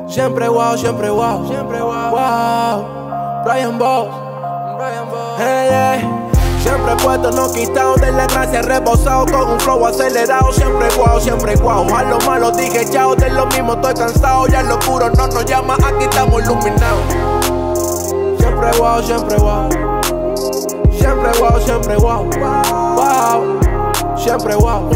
Siempre wow, siempre wow, siempre wow, wow. Brian Boss, hey, hey. Siempre puesto, no quitado, de la gracia reposado, con un flow acelerado. Siempre guau, a lo malo dije chao, de lo mismo estoy cansado. Ya lo puro no nos llama, aquí estamos iluminados. Siempre guau, siempre guau. Siempre guau, siempre guau, wow. Siempre guau.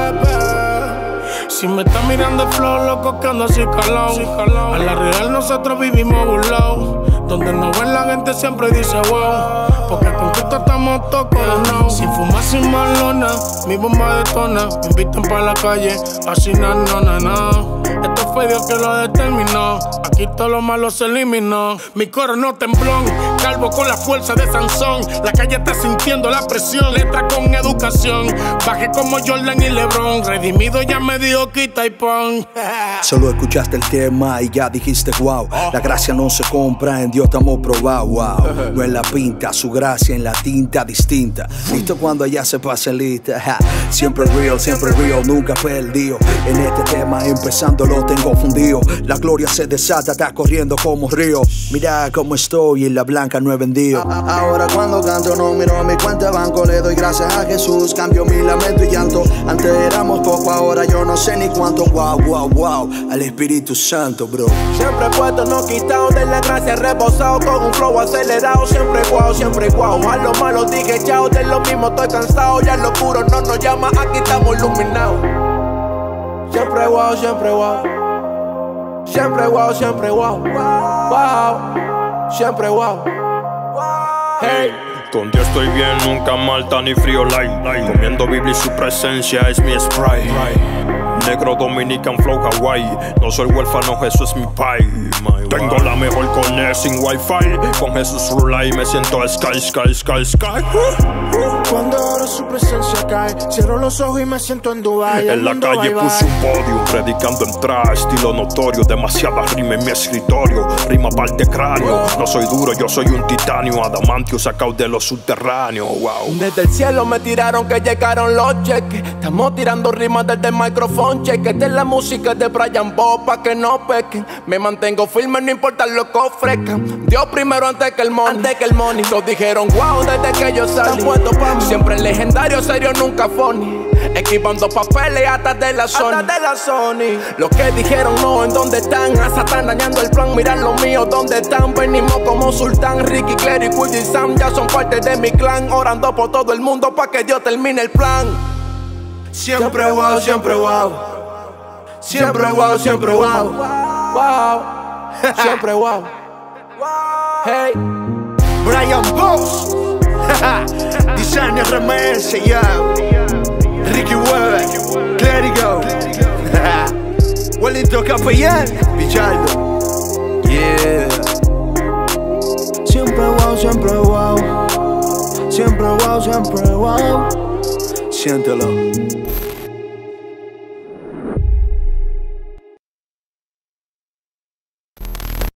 Si me está mirando el flow, loco que ando así calao. A la real nosotros vivimos burlados. Donde nos ven la gente siempre dice wow. Porque con Cristo estamos todos coronados. Sin fumar, sin malona, mi bomba detona. Me invitan pa' la calle, así no. Esto fue Dios que lo determinó. Aquí todo lo malo se eliminó. Mi coro no temblón, calvo con la fuerza de Sansón. La calle está sintiendo la presión, letra con educación. Bajé como Jordan y LeBron. Redimido ya me dijo quita y pon. Solo escuchaste el tema y ya dijiste wow. La gracia no se compra, en Dios estamos probados, wow. No en la pinta, su gracia en la tinta distinta. Listo cuando allá se pase lista. Siempre real, nunca perdido. En este tema empezando lo tengo fundido. La gloria se desata, está corriendo como río. Mira cómo estoy, en la blanca no he vendido. Ahora cuando canto no miro mi cuenta de banco. Le doy gracias a Jesús, cambio mi lamento y llanto. Antes éramos poco, ahora yo no sé ni cuánto. Wow, al Espíritu Santo, bro. Siempre puesto, no quitado, de la gracia reposado, con un flow acelerado. Siempre guau, a lo malo dije chao, de lo mismo estoy cansado. Ya lo puro no nos llama, aquí estamos iluminados. Siempre guau, siempre guau. Siempre guau, siempre guau, wow. Siempre guau. Hey. Donde estoy bien, nunca malta ni frío light. Comiendo Biblia y su presencia es mi Sprite. Negro Dominican flow Hawaii. No soy huérfano, Jesús es mi pai. Tengo la mejor conexión sin wifi. Con Jesús rula y me siento sky. Cuando ahora su presencia cae, cierro los ojos y me siento en Dubai. En la calle puse un podio, predicando en traje, estilo notorio. Demasiada rima en mi escritorio, rima parte cráneo. No soy duro, yo soy un titanio, adamantio sacado de los subterráneos, wow. Desde el cielo me tiraron que llegaron los cheques. Estamos tirando rimas desde el micrófono, cheque. Esta es la música de Brian Boss, pa' que no pequen. Me mantengo firme, no importa lo que ofrezcan. Dios primero antes que el money. Todos dijeron wow desde que yo salí. Siempre legendario, serio, nunca funny. Equipando papeles hasta de la Sony. Los que dijeron no, ¿en dónde están? A Satán dañando el plan, miran los míos, ¿dónde están? Venimos como Sultán, Ricky, Clary, Quilly y Sam. Ya son parte de mi clan, orando por todo el mundo pa' que Dios termine el plan. Siempre wow, siempre wow. Siempre wow, siempre wow. Wow. Siempre wow. Hey. Brian Boss. Design RMS, yeah. Ricky Weber, Clérigo. Wellington Capellán, Pichardo. Yeah. Siempre wow, siempre wow. Siempre wow, siempre wow. Siéntelo.